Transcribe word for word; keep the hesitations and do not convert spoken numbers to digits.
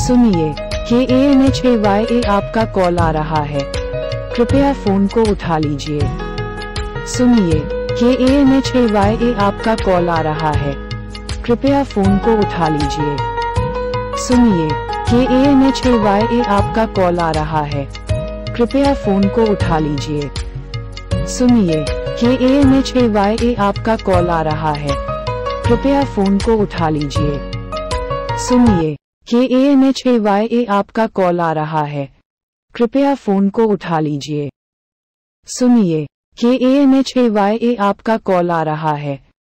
सुनिए, K A N H A Y A आपका call आ रहा है, कृपया फोन को उठा लीजिए। सुनिए, K A N H A Y A आपका कॉल आ रहा है, कृपया फोन को उठा लीजिए। सुनिए, K A N H A Y A आपका कॉल आ रहा है, कृपया फोन को उठा लीजिए। सुनिए, K A N H A Y A आपका कॉल आ रहा है, कृपया फोन को उठा लीजिए। सुनिए, K A N H A Y A आपका कॉल आ रहा है, कृपया फोन को उठा लीजिए। सुनिए, K A N H A Y A आपका कॉल आ रहा है,